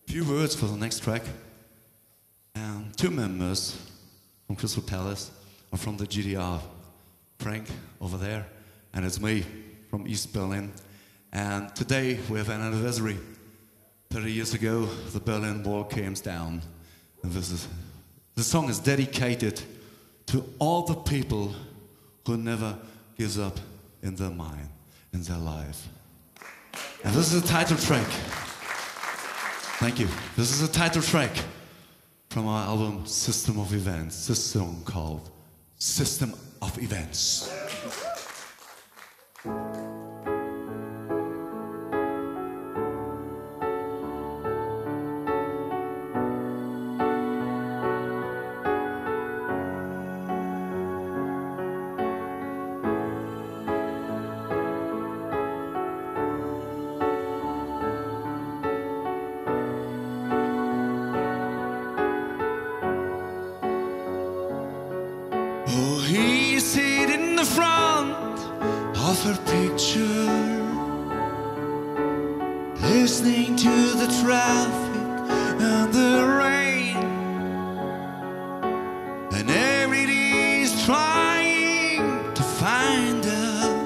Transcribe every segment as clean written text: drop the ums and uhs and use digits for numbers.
Few words for the next track. Two members from Crystal Palace are from the GDR. Frank over there, and it's me from East Berlin. And today we have an anniversary. 30 years ago, the Berlin Wall came down. And the song is dedicated to all the people who never gives up in their mind, in their life. And this is the title track. Thank you. This is the title track from our album System of Events. This song called System of Events. Oh, he's sitting in the front of her picture, listening to the traffic and the rain, and every day he's trying to find out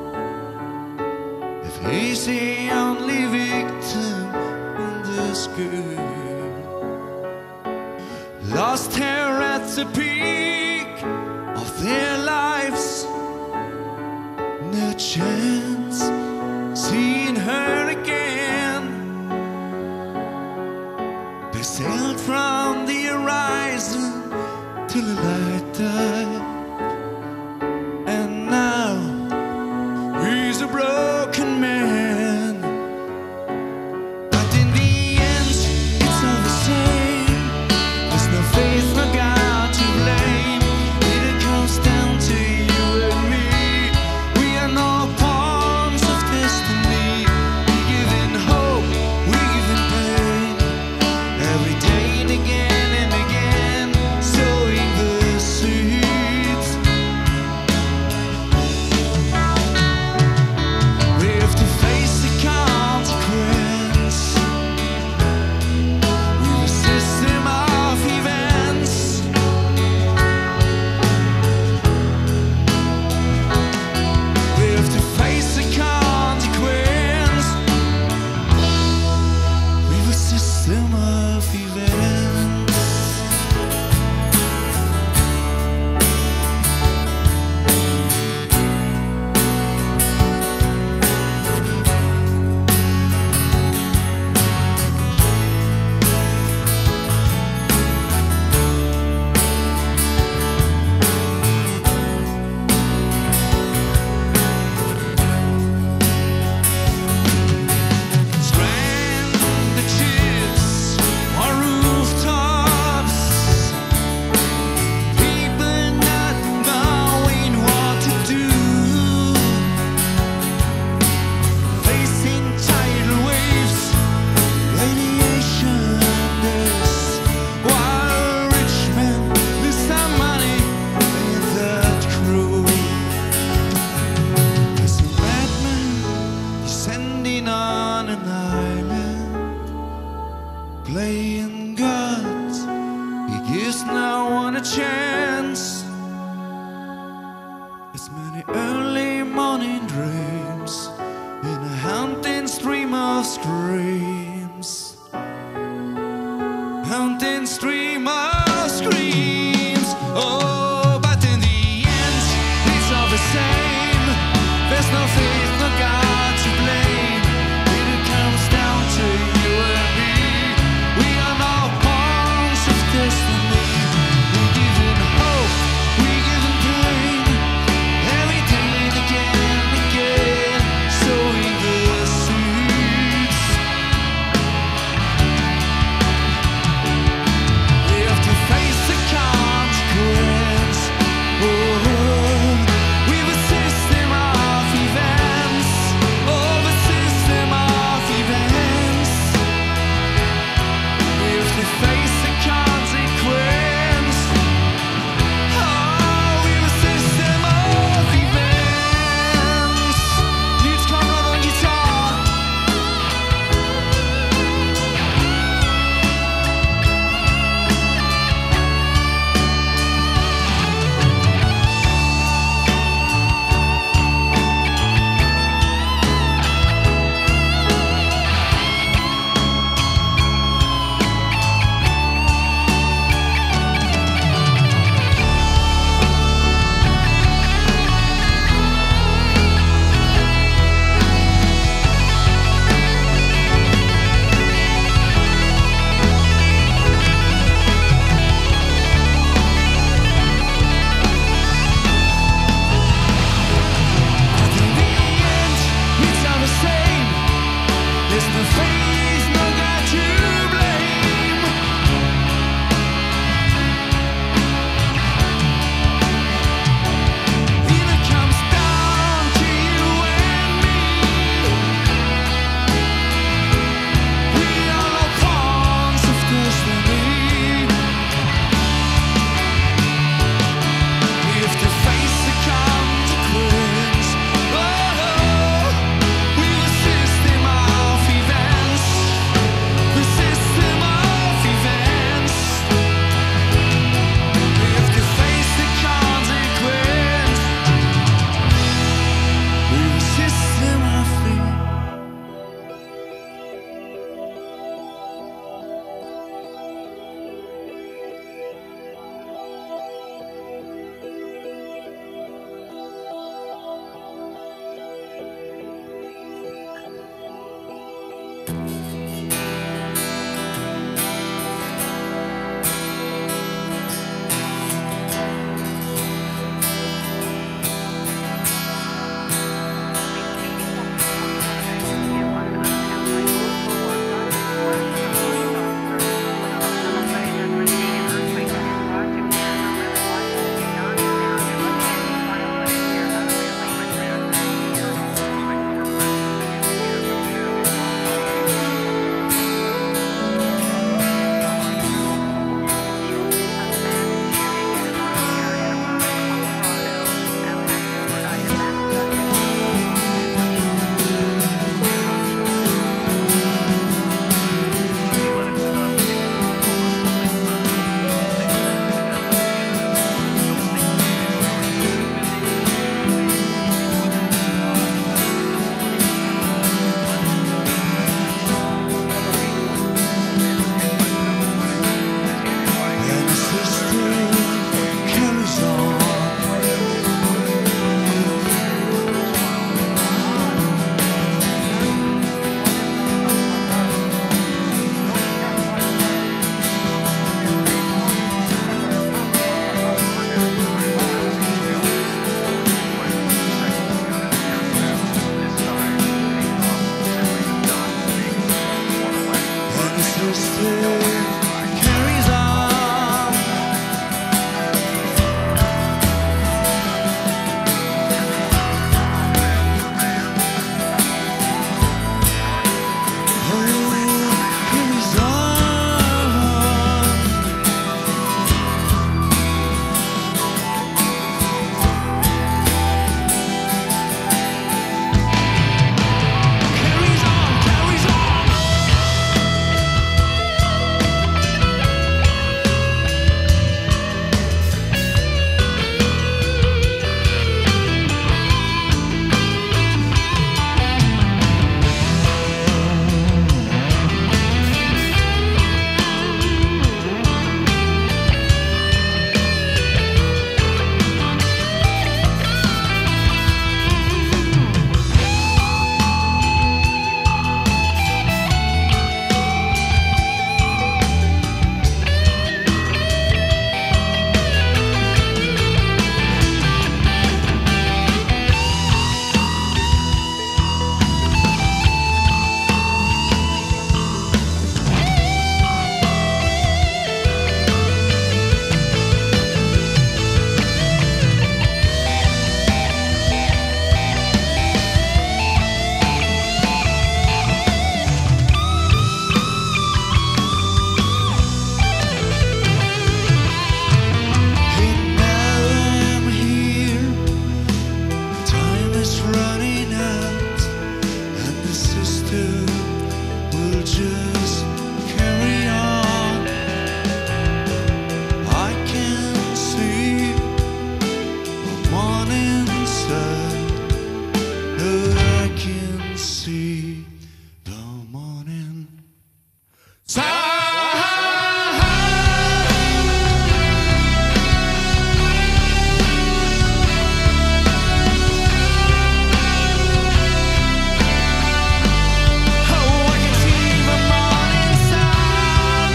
if he's the only victim in this game. Lost her at the peak of their lives, no chance seeing her again. They sailed from the horizon till the light died, and now he's a broken man. But in the end, it's all the same. There's no faith, no God to blame. Down to you and me, we are no pawns of destiny. We give in hope, we give in pain, every day and again, sowing the seeds. We have to face the consequence. We're a system of events. System of events. On an island, playing God, he gives no one a chance. As many early morning dreams in a haunting stream of screams, haunting stream of screams. Oh, but in the end, it's all the same. There's no faith, no God to blame. Down to you and me, we are no pawns of destiny. We give in hope, we give in pain, every day and again, sowing the seeds. sister carries on. Oh, carries on. Carries on, carries on. And now I'm here. Time is running out, and the sister will just carry on. I can see the morning sun. I can see the morning sun. Oh, I can see the morning sun.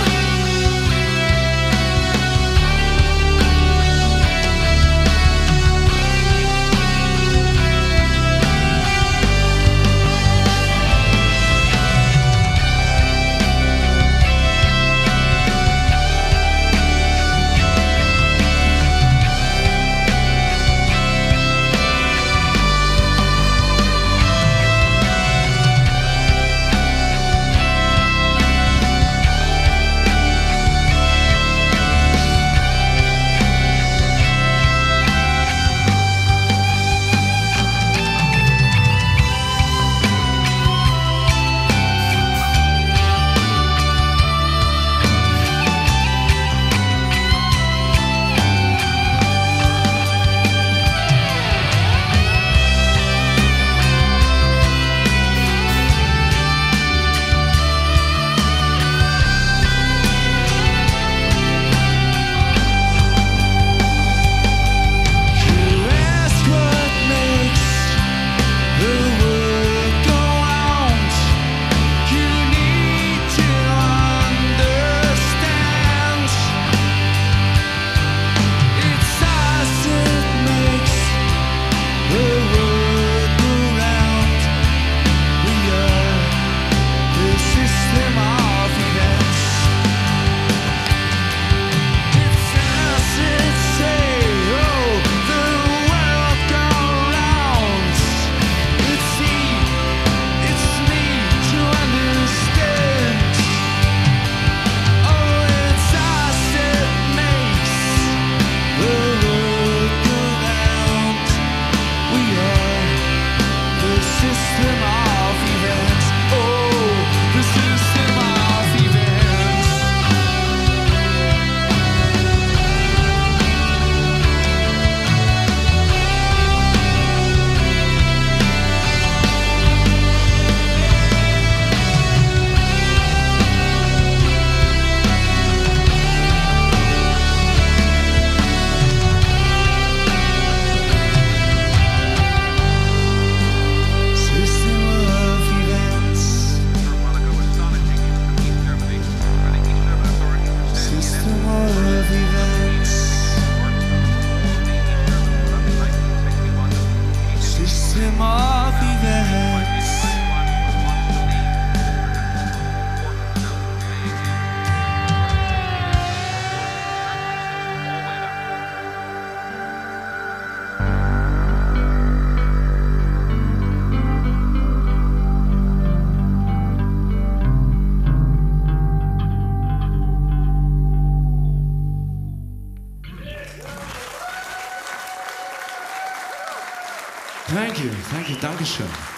Thank you, Dankeschön.